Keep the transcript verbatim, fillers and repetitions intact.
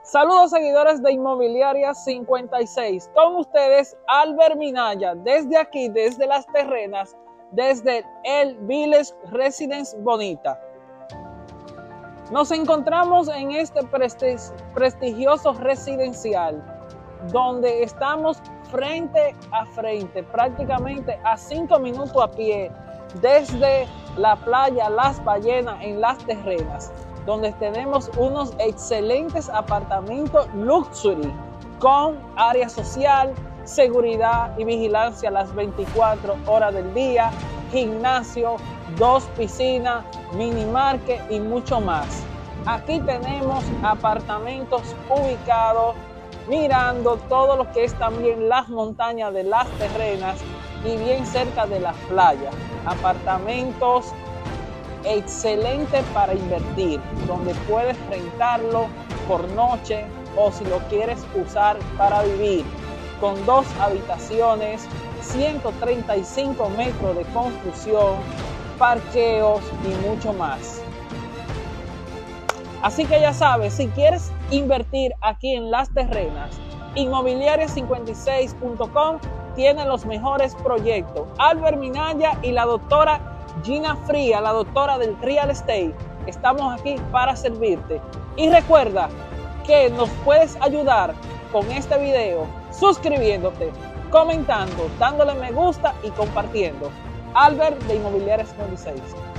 Saludos seguidores de Inmobiliaria cincuenta y seis, con ustedes Albert Minaya, desde aquí, desde Las Terrenas, desde el Village Residence Bonita. Nos encontramos en este prestigioso residencial, donde estamos frente a frente, prácticamente a cinco minutos a pie, desde la playa Las Ballenas en Las Terrenas, donde tenemos unos excelentes apartamentos luxury con área social, seguridad y vigilancia las veinticuatro horas del día, gimnasio, dos piscinas, mini market y mucho más. Aquí tenemos apartamentos ubicados mirando todo lo que es también las montañas de Las Terrenas y bien cerca de las playas. Apartamentos excelente para invertir, donde puedes rentarlo por noche o si lo quieres usar para vivir, con dos habitaciones, ciento treinta y cinco metros de construcción, parqueos y mucho más. Así que ya sabes, si quieres invertir aquí en Las Terrenas, Inmobiliaria cincuenta y seis punto com tiene los mejores proyectos. Albert Minaya y la doctora Gina Fría, la doctora del Real Estate, estamos aquí para servirte. Y recuerda que nos puedes ayudar con este video suscribiéndote, comentando, dándole me gusta y compartiendo. Albert de Inmobiliaria cincuenta y seis.